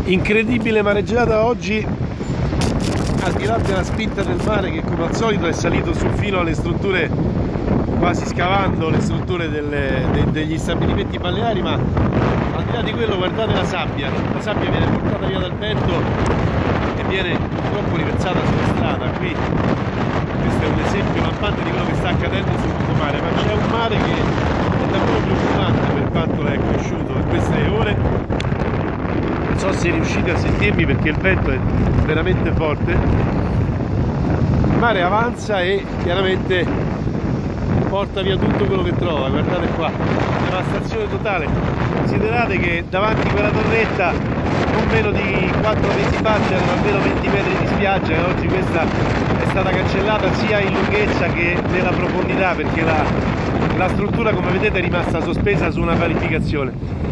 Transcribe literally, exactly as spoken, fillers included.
Incredibile mareggiata oggi, al di là della spinta del mare che come al solito è salito sul fino alle strutture, quasi scavando le strutture delle, de, degli stabilimenti balneari, ma al di là di quello guardate la sabbia, la sabbia viene portata via dal vento e viene purtroppo riversata sulla strada. Qui questo è un esempio lampante di quello che sta accadendo sul lungomare, ma c'è un mare che è davvero preoccupante per quanto è cresciuto in queste ore. Non so se riuscite a sentirmi perché il vento è veramente forte. Il mare avanza e chiaramente porta via tutto quello che trova. Guardate qua, devastazione totale. Considerate che davanti a quella torretta non meno di quattro mesi fa c'erano almeno venti metri di spiaggia e oggi questa è stata cancellata sia in lunghezza che nella profondità, perché la, la struttura, come vedete, è rimasta sospesa su una palificazione.